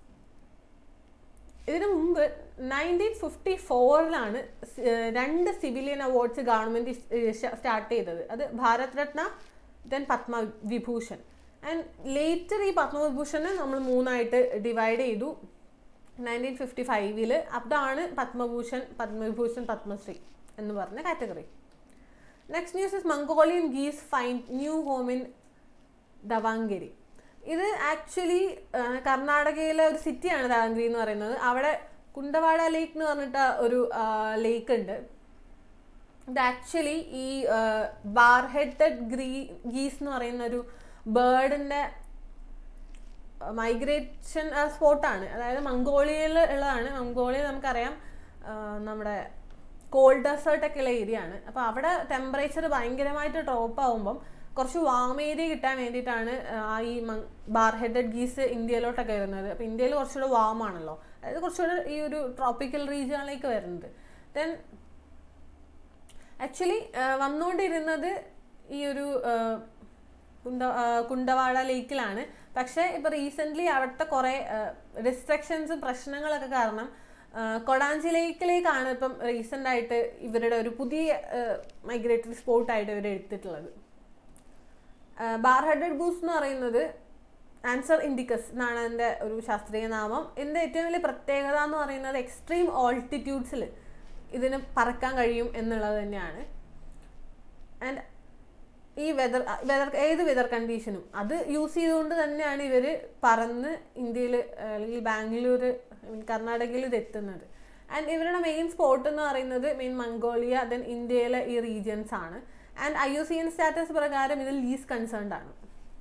ഇതിനു മുമ്പ് നയൻറ്റീൻ ഫിഫ്റ്റി ഫോറിലാണ് രണ്ട് സിവിലിയൻ അവാർഡ്സ് ഗവൺമെൻറ് സ്റ്റാർട്ട് ചെയ്തത്. അത് Bharat Ratna, then Padma Vibhushan. And later ഈ പത്മവിഭൂഷണെ നമ്മൾ മൂന്നായിട്ട് ഡിവൈഡ് ചെയ്തു നയൻറ്റീൻ ഫിഫ്റ്റി ഫൈവില്. അതാണ് പത്മഭൂഷൺ, പത്മവിഭൂഷൺ, പത്മശ്രീ എന്ന് പറഞ്ഞ category. Next news is Mongolian geese find new home in Davangere. ഇത് ആക്ച്വലി കർണാടകയിലെ ഒരു സിറ്റിയാണ് ദവാങ്കേരി എന്ന് പറയുന്നത്. അവിടെ കുണ്ടവാട ലേക്ക് എന്ന് പറഞ്ഞിട്ട് ഒരു ലേക്ക് ഉണ്ട്. ഇത് ആക്ച്വലി ഈ ബാർ ഹെഡഡ് ഗ്രീ ഗീസ് എന്ന് പറയുന്ന ഒരു ബേർഡിൻ്റെ മൈഗ്രേഷൻ സ്പോട്ടാണ്. അതായത് മംഗോളിയയിൽ ഉള്ളതാണ്. മംഗോളിയ നമുക്കറിയാം നമ്മുടെ കോൾഡ് ഡെസേർട്ടൊക്കെ ഉള്ള ഏരിയ ആണ്. അപ്പോൾ അവിടെ ടെമ്പറേച്ചർ ഭയങ്കരമായിട്ട് ഡ്രോപ്പ് ആകുമ്പം കുറച്ച് വാം ഏരിയ കിട്ടാൻ വേണ്ടിയിട്ടാണ് ആ ഈ ബാർ ഹെഡഡ് ഗീസ് ഇന്ത്യയിലോട്ടൊക്കെ വരുന്നത്. അപ്പോൾ ഇന്ത്യയിൽ കുറച്ചുകൂടെ വാം ആണല്ലോ, അതായത് കുറച്ചുകൂടെ ഈ ഒരു ട്രോപ്പിക്കൽ റീജിയണിലേക്ക് വരുന്നത്. ദെൻ ആക്ച്വലി വന്നുകൊണ്ടിരുന്നത് ഈ ഒരു കുണ്ട കുണ്ടവാട ലേക്കിലാണ്. പക്ഷേ ഇപ്പോൾ റീസെൻ്റ്ലി അവിടുത്തെ കുറേ റിസ്ട്രിക്ഷൻസും പ്രശ്നങ്ങളൊക്കെ കാരണം കൊടാഞ്ചി ലേക്കിലേക്കാണ് ഇപ്പം റീസെൻ്റായിട്ട് ഇവരുടെ ഒരു പുതിയ മൈഗ്രേറ്ററി സ്പോട്ടായിട്ട് ഇവർ എടുത്തിട്ടുള്ളത്. ബാർ ഹെഡഡ് ഗൂസ് എന്ന് പറയുന്നത് ആൻസർ ഇൻഡിക്കസ് എന്നാണ് അതിൻ്റെ ഒരു ശാസ്ത്രീയ നാമം. ഇതിൻ്റെ ഏറ്റവും വലിയ പ്രത്യേകത എന്ന് പറയുന്നത് എക്സ്ട്രീം ഓൾട്ടിറ്റ്യൂഡ്സിൽ ഇതിന് പറക്കാൻ കഴിയും എന്നുള്ളത് തന്നെയാണ്. ആൻഡ് ഈ വെതർ വെതർ ഏത് വെതർ കണ്ടീഷനും അത് യൂസ് ചെയ്തുകൊണ്ട് തന്നെയാണ് ഇവർ പറന്ന് ഇന്ത്യയിൽ അല്ലെങ്കിൽ ബാംഗ്ലൂർ കർണാടകയിൽ ഇത് എത്തുന്നത്. ആൻഡ് ഇവരുടെ മെയിൻ സ്പോട്ട് എന്ന് പറയുന്നത് മെയിൻ മംഗോളിയ, ദെൻ ഇന്ത്യയിലെ ഈ റീജിയൻസ് ആണ്. And I U C N status പ്രകാരം ഇതിൽ ലീസ് കൺസേൺഡ് ആണ്.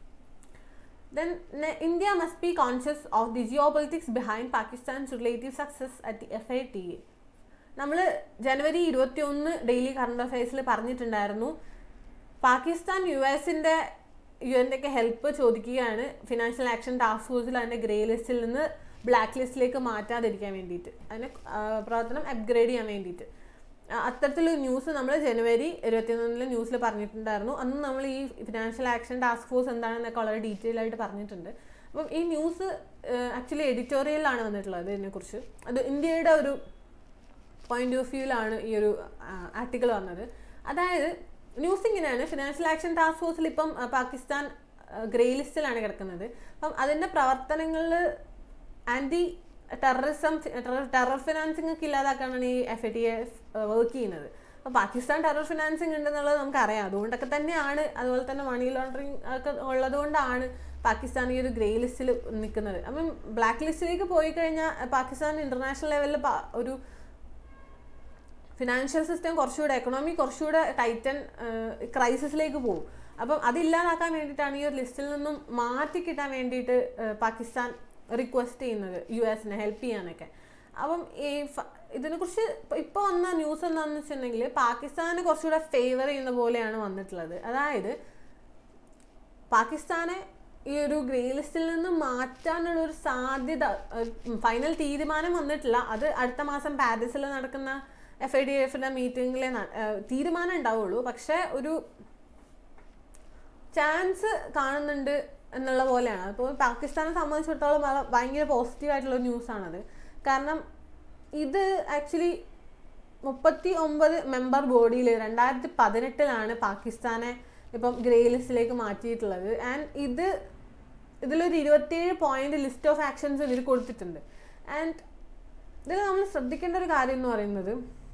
Then India must be conscious of the geopolitics behind Pakistan's relative success at the F A T A. നമ്മൾ ജനുവരി ഇരുപത്തി ഒന്ന് ഡെയിലി കറണ്ട് അഫയേഴ്സിൽ പറഞ്ഞിട്ടുണ്ടായിരുന്നു, പാകിസ്ഥാൻ യു എസിൻ്റെ യു എൻ്റെ ഒക്കെ ഹെൽപ്പ് ചോദിക്കുകയാണ് ഫിനാൻഷ്യൽ ആക്ഷൻ ടാസ്ക് ഫോഴ്സിൽ അതിൻ്റെ ഗ്രേ ലിസ്റ്റിൽ നിന്ന് ബ്ലാക്ക് ലിസ്റ്റിലേക്ക് മാറ്റാതിരിക്കാൻ വേണ്ടിയിട്ട്, അതിനെ പ്രവർത്തനം അപ്ഗ്രേഡ് ചെയ്യാൻ വേണ്ടിയിട്ട്. അത്തരത്തിലൊരു ന്യൂസ് നമ്മൾ ജനുവരി ഇരുപത്തിയൊന്നിലെ ന്യൂസിൽ പറഞ്ഞിട്ടുണ്ടായിരുന്നു. അന്ന് നമ്മൾ ഈ ഫിനാൻഷ്യൽ ആക്ഷൻ ടാസ്ക് ഫോഴ്സ് എന്താണെന്നൊക്കെ വളരെ ഡീറ്റെയിൽ ആയിട്ട് പറഞ്ഞിട്ടുണ്ട്. അപ്പം ഈ ന്യൂസ് ആക്ച്വലി എഡിറ്റോറിയലിലാണ് വന്നിട്ടുള്ളത് ഇതിനെക്കുറിച്ച്. അത് ഇന്ത്യയുടെ ഒരു പോയിന്റ് ഓഫ് വ്യൂവിലാണ് ഈ ഒരു ആർട്ടിക്കിൾ വന്നത്. അതായത് ന്യൂസ് ഇങ്ങനെയാണ്, ഫിനാൻഷ്യൽ ആക്ഷൻ ടാസ്ക് ഫോഴ്സിൽ ഇപ്പം പാകിസ്ഥാൻ ഗ്രേ ലിസ്റ്റിലാണ് കിടക്കുന്നത്. അപ്പം അതിൻ്റെ പ്രവർത്തനങ്ങളിൽ ആൻറ്റി ടെററിസം ടെറർ ഫിനാൻസിങ് ഒക്കെ ഇല്ലാതാക്കാനാണ് ഈ F A T A work ചെയ്യുന്നത്. അപ്പോൾ പാകിസ്ഥാൻ ടെറർ ഫിനാൻസിങ് ഉണ്ടെന്നുള്ളത് നമുക്കറിയാം. അതുകൊണ്ടൊക്കെ തന്നെയാണ്, അതുപോലെ തന്നെ മണി ലോണ്ടറിങ് ഒക്കെ ഉള്ളത് കൊണ്ടാണ് പാകിസ്ഥാൻ ഈ ഒരു ഗ്രേ ലിസ്റ്റിൽ നിൽക്കുന്നത്. അപ്പം ബ്ലാക്ക് ലിസ്റ്റിലേക്ക് പോയി കഴിഞ്ഞാൽ പാകിസ്ഥാൻ ഇൻ്റർനാഷണൽ ലെവലിൽ ഒരു ഫിനാൻഷ്യൽ സിസ്റ്റം കുറച്ചുകൂടെ, എക്കണോമി കുറച്ചുകൂടെ ടൈറ്റൻ ക്രൈസിസിലേക്ക് പോകും. അപ്പം അതില്ലാതാക്കാൻ വേണ്ടിയിട്ടാണ് ഈ ഒരു ലിസ്റ്റിൽ നിന്നും മാറ്റി കിട്ടാൻ വേണ്ടിയിട്ട് പാകിസ്ഥാൻ റിക്വസ്റ്റ് ചെയ്യുന്നത് യു എസിനെ ഹെൽപ്പ് ചെയ്യാനൊക്കെ. അപ്പം ഈ ഇതിനെക്കുറിച്ച് ഇപ്പോൾ വന്ന ന്യൂസ് എന്താണെന്ന് വെച്ചിട്ടുണ്ടെങ്കിൽ പാകിസ്ഥാനെ കുറച്ചുകൂടെ ഫേവർ ചെയ്യുന്ന പോലെയാണ് വന്നിട്ടുള്ളത്. അതായത് പാകിസ്ഥാനെ ഈ ഒരു ഗ്രേ ലിസ്റ്റിൽ നിന്ന് മാറ്റാനുള്ളൊരു സാധ്യത, ഫൈനൽ തീരുമാനം വന്നിട്ടില്ല. അത് അടുത്ത മാസം പാരീസിൽ നടക്കുന്ന എഫ് ഐ ഡി എഫിൻ്റെ മീറ്റിങ്ങിലെ തീരുമാനം ഉണ്ടാവുള്ളൂ. പക്ഷേ ഒരു ചാൻസ് കാണുന്നുണ്ട് എന്നുള്ള പോലെയാണ്. അപ്പോൾ പാകിസ്ഥാനെ സംബന്ധിച്ചിടത്തോളം ഭയങ്കര പോസിറ്റീവായിട്ടുള്ള ന്യൂസാണത്. കാരണം ഇത് ആക്ച്വലി മുപ്പത്തി ഒമ്പത് മെമ്പർ ബോഡിയിൽ രണ്ടായിരത്തി പതിനെട്ടിലാണ് പാകിസ്ഥാനെ ഇപ്പം ഗ്രേ ലിസ്റ്റിലേക്ക് മാറ്റിയിട്ടുള്ളത്. ആൻഡ് ഇത് ഇതിലൊരു ഇരുപത്തിയേഴ് പോയിന്റ് ലിസ്റ്റ് ഓഫ് ആക്ഷൻസ് ഇവർ കൊടുത്തിട്ടുണ്ട്. ആൻഡ് ഇതിൽ നമ്മൾ ശ്രദ്ധിക്കേണ്ട ഒരു കാര്യം എന്ന് പറയുന്നത്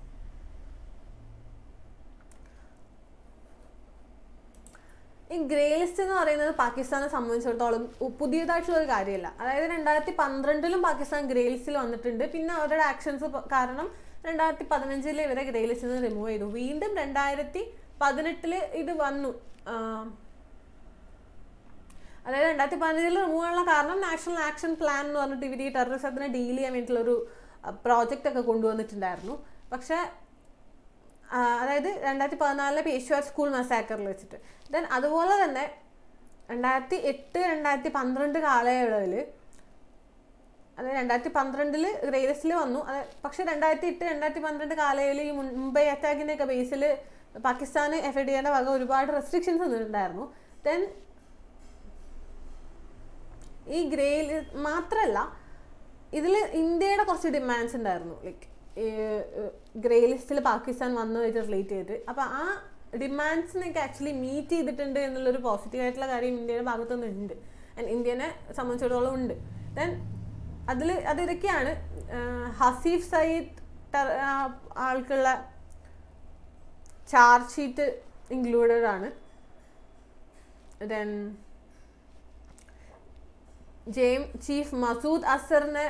ഈ ഗ്രേ ലിസ്റ്റ് എന്ന് പറയുന്നത് പാകിസ്ഥാനെ സംബന്ധിച്ചിടത്തോളം പുതിയതായിട്ടുള്ള ഒരു കാര്യമല്ല. അതായത് രണ്ടായിരത്തി പന്ത്രണ്ടിലും പാകിസ്ഥാൻ ഗ്രേ ലിസ്റ്റിൽ വന്നിട്ടുണ്ട്. പിന്നെ അവരുടെ ആക്ഷൻസ് കാരണം രണ്ടായിരത്തി പതിനഞ്ചില് ഇവരെ ഗ്രേ ലിസ്റ്റിൽ നിന്ന് റിമൂവ് ചെയ്തു. വീണ്ടും രണ്ടായിരത്തി പതിനെട്ടില് ഇത് വന്നു. അതായത് രണ്ടായിരത്തി പതിനഞ്ചിൽ റിമൂവ് ചെയ്യാനുള്ള കാരണം നാഷണൽ ആക്ഷൻ പ്ലാൻ എന്ന് പറഞ്ഞിട്ട് ഇവർ ഈ ടെററിസത്തിനെ ഡീൽ ചെയ്യാൻ വേണ്ടിയിട്ടുള്ള ഒരു പ്രോജക്റ്റ് ഒക്കെ കൊണ്ടുവന്നിട്ടുണ്ടായിരുന്നു. പക്ഷെ അതായത് രണ്ടായിരത്തി പതിനാലിലെ പേഷ്വാർ സ്കൂൾ മസാക്കറിൽ വെച്ചിട്ട്. ദെൻ അതുപോലെ തന്നെ രണ്ടായിരത്തി എട്ട് രണ്ടായിരത്തി പന്ത്രണ്ട് കാലയളവിൽ അതായത് രണ്ടായിരത്തി പന്ത്രണ്ടില് ഗ്രേ ലിസ്റ്റിൽ വന്നു. അത് പക്ഷെ രണ്ടായിരത്തി എട്ട് രണ്ടായിരത്തി പന്ത്രണ്ട് കാലയളവിൽ ഈ മുംബൈ അറ്റാക്കിൻ്റെ ഒക്കെ ബേസിൽ പാകിസ്ഥാന് എഫ് എ ടി എയുടെ വക ഒരുപാട് റെസ്ട്രിക്ഷൻസ് വന്നിട്ടുണ്ടായിരുന്നു. ദെൻ ഈ ഗ്രേ മാത്രമല്ല ഇതിൽ ഇന്ത്യയുടെ കുറച്ച് ഡിമാൻഡ്സ് ഉണ്ടായിരുന്നു. ലൈക്ക് ഗ്രേ ലിസ്റ്റിൽ പാകിസ്ഥാൻ വന്നതായിട്ട് റിലേറ്റ് ചെയ്തിട്ട്. അപ്പോൾ ആ ഡിമാൻഡ്സിനൊക്കെ ആക്ച്വലി മീറ്റ് ചെയ്തിട്ടുണ്ട് എന്നുള്ളൊരു പോസിറ്റീവായിട്ടുള്ള കാര്യം ഇന്ത്യയുടെ ഭാഗത്തുനിന്ന് ഉണ്ട്. ആൻഡ് ഇന്ത്യനെ സംബന്ധിച്ചിടത്തോളം ഉണ്ട്. ദെൻ അതിൽ അതിതൊക്കെയാണ്. ഹസീഫ് സയ്യിദ് ആൾക്കുള്ള ചാർജ് ഷീറ്റ് ഇൻക്ലൂഡഡ് ആണ്. ദെൻ ജെയിം ചീഫ് മസൂദ് അസറിനെ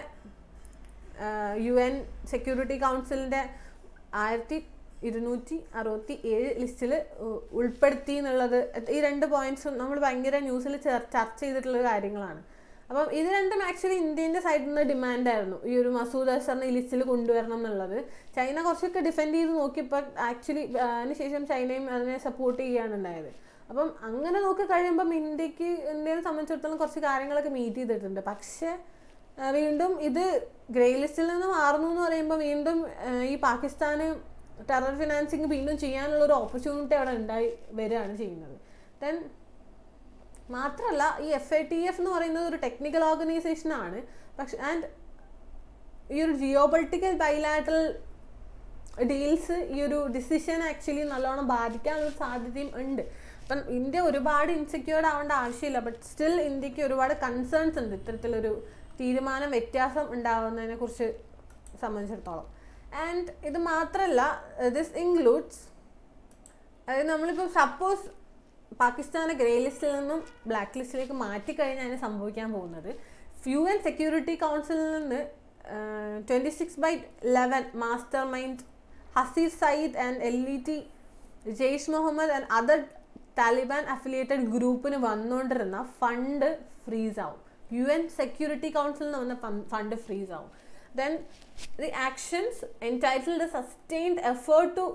യു എൻ സെക്യൂരിറ്റി കൗൺസിലിൻ്റെ ആയിരത്തി ഇരുന്നൂറ്റി അറുപത്തി ഏഴ് ലിസ്റ്റിൽ ഉൾപ്പെടുത്തി എന്നുള്ളത് ഈ രണ്ട് പോയിന്റ്സും നമ്മൾ ഭയങ്കര ന്യൂസിൽ ചർച്ച ചെയ്തിട്ടുള്ള കാര്യങ്ങളാണ്. അപ്പം ഇത് രണ്ടും ആക്ച്വലി ഇന്ത്യൻ്റെ സൈഡിൽ നിന്ന് ഡിമാൻഡായിരുന്നു, ഈ ഒരു മസൂദ് അസറിനെ ഈ ലിസ്റ്റിൽ കൊണ്ടുവരണം എന്നുള്ളത്. ചൈന കുറച്ചൊക്കെ ഡിഫെൻഡ് ചെയ്ത് നോക്കിയപ്പോൾ ആക്ച്വലി അതിനുശേഷം ചൈനയും അതിനെ സപ്പോർട്ട് ചെയ്യുകയാണ് ഉണ്ടായത്. അപ്പം അങ്ങനെ നോക്കി കഴിയുമ്പം ഇന്ത്യക്ക് ഇന്ത്യയെ സംബന്ധിച്ചിടത്തോളം കുറച്ച് കാര്യങ്ങളൊക്കെ മീറ്റ് ചെയ്തിട്ടുണ്ട്. പക്ഷേ വീണ്ടും ഇത് ഗ്രേ ലിസ്റ്റിൽ നിന്ന് മാറുന്നു എന്ന് പറയുമ്പോൾ വീണ്ടും ഈ പാകിസ്ഥാന് ടെറർ ഫിനാൻസിങ് വീണ്ടും ചെയ്യാനുള്ള ഒരു ഓപ്പർച്യൂണിറ്റി അവിടെ ഉണ്ടായി വരികയാണ് ചെയ്യുന്നത്. ദെൻ മാത്രമല്ല ഈ എഫ് എ ടി എഫ് എന്ന് പറയുന്നത് ഒരു ടെക്നിക്കൽ ഓർഗനൈസേഷനാണ്. പക്ഷെ ആൻഡ് ഈ ഒരു ജിയോപൊളിറ്റിക്കൽ ബൈലാറ്ററൽ ഡീൽസ് ഈ ഒരു ഡിസിഷൻ ആക്ച്വലി നല്ലോണം ബാധിക്കാനുള്ളൊരു സാധ്യതയും ഉണ്ട്. അപ്പം ഇന്ത്യ ഒരുപാട് ഇൻസെക്യൂർഡ് ആവേണ്ട ആവശ്യമില്ല. ബട്ട് സ്റ്റിൽ ഇന്ത്യക്ക് ഒരുപാട് കൺസേൺസ് ഉണ്ട് ഇത്തരത്തിലൊരു തീരുമാനം വ്യത്യാസം ഉണ്ടാകുന്നതിനെ കുറിച്ച് സംബന്ധിച്ചിടത്തോളം. ആൻഡ് ഇത് മാത്രമല്ല, ദിസ് ഇൻക്ലൂഡ്സ് അതായത് നമ്മളിപ്പോൾ സപ്പോസ് പാകിസ്ഥാനെ ഗ്രേ ലിസ്റ്റിൽ നിന്നും ബ്ലാക്ക് ലിസ്റ്റിലേക്ക് മാറ്റിക്കഴിഞ്ഞാൽ അതിന് സംഭവിക്കാൻ പോകുന്നത് യു എൻ സെക്യൂരിറ്റി കൗൺസിലിൽ നിന്ന് twenty six by eleven mastermind ഹസീഫ് Saeed and L E T Jaish Mohammed and other Taliban affiliated ഗ്രൂപ്പിന് വന്നുകൊണ്ടിരുന്ന ഫണ്ട് ഫ്രീസ് ആവും. യു എൻ സെക്യൂരിറ്റി കൗൺസിലിൽ നിന്ന് വന്ന ഫണ്ട് ഫ്രീസ് ആവും. Then the actions entitled a sustained effort to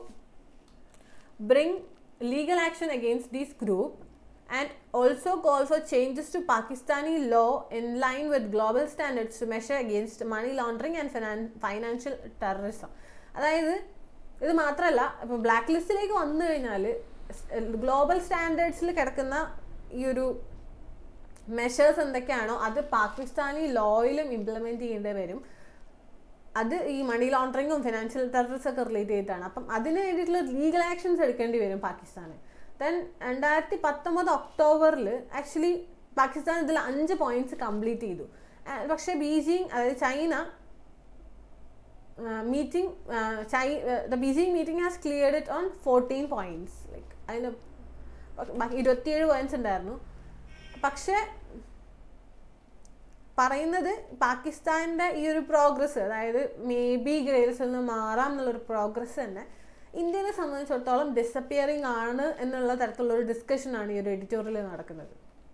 bring legal action against this group and also call for changes to Pakistani law in line with global standards to measure against money laundering and financial terrorism. അതായത് ഇത് മാത്രമല്ല, ഇപ്പോൾ ബ്ലാക്ക് ലിസ്റ്റിലേക്ക് വന്നു കഴിഞ്ഞാൽ ഗ്ലോബൽ സ്റ്റാൻഡേർഡ്സിൽ കിടക്കുന്ന ഈ ഒരു മെഷേഴ്സ് എന്തൊക്കെയാണോ അത് പാകിസ്ഥാനി ലോയിലും ഇംപ്ലിമെൻറ്റ് ചെയ്യേണ്ടി വരും. അത് ഈ മണി ലോണ്ടറിങ്ങും ഫിനാൻഷ്യൽ ടെററിസം ഒക്കെ റിലേറ്റ് ചെയ്തിട്ടാണ്. അപ്പം അതിന് വേണ്ടിയിട്ടുള്ള ലീഗൽ ആക്ഷൻസ് എടുക്കേണ്ടി വരും പാകിസ്ഥാന്. ദെൻ രണ്ടായിരത്തി പത്തൊമ്പത് ഒക്ടോബറിൽ ആക്ച്വലി പാകിസ്ഥാൻ ഇതിൽ അഞ്ച് പോയിന്റ്സ് കംപ്ലീറ്റ് ചെയ്തു. പക്ഷേ ബീജിങ് അതായത് ചൈന മീറ്റിംഗ് ചൈ the Beijing meeting has cleared it on fourteen points. Like അതിന് ബാക്കി ഇരുപത്തിയേഴ് പോയിന്റ്സ് ഉണ്ടായിരുന്നു. പക്ഷേ പറയുന്നത് പാകിസ്ഥാൻ്റെ ഈ ഒരു പ്രോഗ്രസ്, അതായത് മേ ബി ഗ്രേ ലിസ്റ്റിൽ നിന്ന് മാറാം എന്നുള്ളൊരു പ്രോഗ്രസ് തന്നെ ഇന്ത്യനെ സംബന്ധിച്ചിടത്തോളം ഡിസപ്പിയറിങ് ആണ് എന്നുള്ള തരത്തിലുള്ളൊരു ഡിസ്കഷനാണ് ഈ ഒരു എഡിറ്റോറിയൽ നടക്കുന്നത്.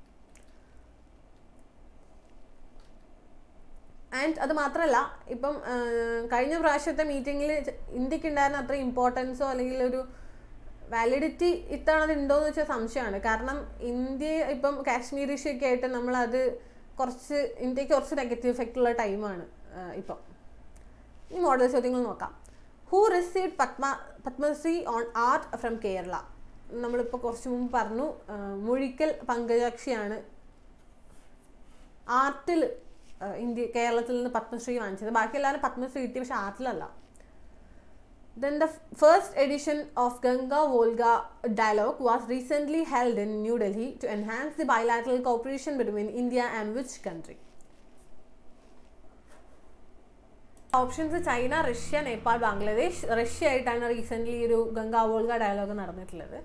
ആൻഡ് അത് മാത്രമല്ല, ഇപ്പം കഴിഞ്ഞ പ്രാവശ്യത്തെ മീറ്റിങ്ങിൽ ഇന്ത്യക്ക് ഉണ്ടായിരുന്ന അത്ര ഇമ്പോർട്ടൻസോ അല്ലെങ്കിൽ ഒരു വാലിഡിറ്റി ഇത്തവണ ഉണ്ടോയെന്ന് വെച്ചാൽ സംശയമാണ്. കാരണം ഇന്ത്യ ഇപ്പം കാശ്മീർ ഇഷ്യൂ ഒക്കെ ആയിട്ട് നമ്മളത് കുറച്ച് ഇന്ത്യക്ക് കുറച്ച് നെഗറ്റീവ് എഫക്റ്റ് ഉള്ള ടൈമാണ് ഇപ്പം. ഈ മോഡൽ ചോദ്യങ്ങൾ നോക്കാം. Who received Padma Padmashri on art from Kerala? നമ്മളിപ്പോൾ കുറച്ച് മുമ്പ് പറഞ്ഞു, മുഴിക്കൽ പങ്കജാക്ഷിയാണ് ആർട്ടിൽ ഇന്ത്യ കേരളത്തിൽ നിന്ന് പത്മശ്രീ വാങ്ങിച്ചത്. ബാക്കി എല്ലാവരും പത്മശ്രീ കിട്ടി, പക്ഷെ ആർട്ടിലല്ല. Then the first edition of Ganga-Volga dialogue was recently held in New Delhi to enhance the bilateral cooperation between India and which country? Options: China, Russia, Nepal, Bangladesh. Russia ആയിട്ടാണ് recently ഒരു Ganga-Volga dialogue നടന്നിട്ടുള്ളത്.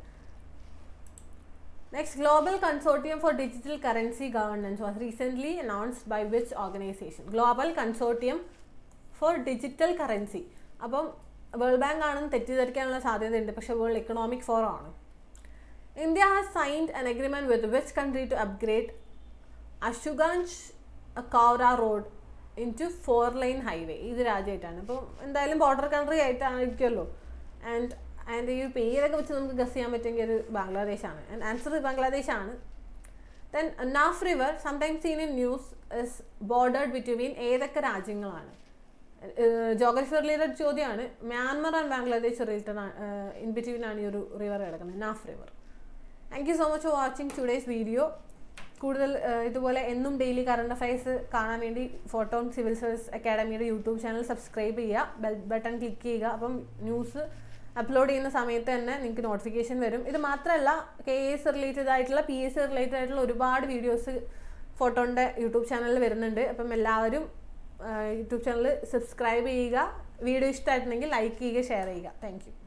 Next, Global Consortium for Digital Currency Governance was recently announced by which organization? Global Consortium for Digital Currency. അപ്പം വേൾഡ് ബാങ്ക് ആണെന്ന് തെറ്റിദ്ധരിക്കാനുള്ള സാധ്യതയുണ്ട്, പക്ഷേ വേൾഡ് എക്കണോമിക് ഫോറം ആണ്. India has signed an agreement with which country to upgrade Ashuganj Kaura road into four lane highway? ഇത് രാജ്യമായിട്ടാണ്. അപ്പം എന്തായാലും ബോർഡർ കൺട്രി ആയിട്ടായിരിക്കുമല്ലോ. ആൻഡ് ആൻഡ് ഈ പേരൊക്കെ വെച്ച് നമുക്ക് ഗസ് ചെയ്യാൻ പറ്റുമെങ്കിൽ ഒരു ബാംഗ്ലാദേശാണ്. ആൻഡ് ആൻസർ ബംഗ്ലാദേശാണ്. Then Naf river sometimes seen in news is bordered between ഏതൊക്കെ രാജ്യങ്ങളാണ്? ജോഗ്രഫി റിലേറ്റഡ് ചോദ്യമാണ്. Myanmar and Bangladesh related in between ആണ് ഈ ഒരു റിവർ കിടക്കുന്നത്, Naf river. Thank you so much for watching today's video. കൂടുതൽ ഇതുപോലെ എന്നും ഡെയിലി കറണ്ട് അഫയേഴ്സ് കാണാൻ വേണ്ടി ഫോട്ടോൺ സിവിൽ സർവീസ് അക്കാഡമിയുടെ യൂട്യൂബ് ചാനൽ സബ്സ്ക്രൈബ് ചെയ്യുക, ബെൽ ബട്ടൺ ക്ലിക്ക് ചെയ്യുക. അപ്പം ന്യൂസ് അപ്ലോഡ് ചെയ്യുന്ന സമയത്ത് തന്നെ നിങ്ങൾക്ക് നോട്ടിഫിക്കേഷൻ വരും. ഇത് മാത്രമല്ല, കെ എസ് റിലേറ്റഡ് ആയിട്ടുള്ള പി എസ് സി റിലേറ്റഡ് ആയിട്ടുള്ള ഒരുപാട് വീഡിയോസ് ഫോട്ടോൻ്റെ യൂട്യൂബ് ചാനലിൽ വരുന്നുണ്ട്. അപ്പം എല്ലാവരും യൂട്യൂബ് ചാനൽ സബ്സ്ക്രൈബ് ചെയ്യുക. വീഡിയോ ഇഷ്ടമായിട്ടുണ്ടെങ്കിൽ ലൈക്ക് ചെയ്യുക, ഷെയർ ചെയ്യുക. Thank U.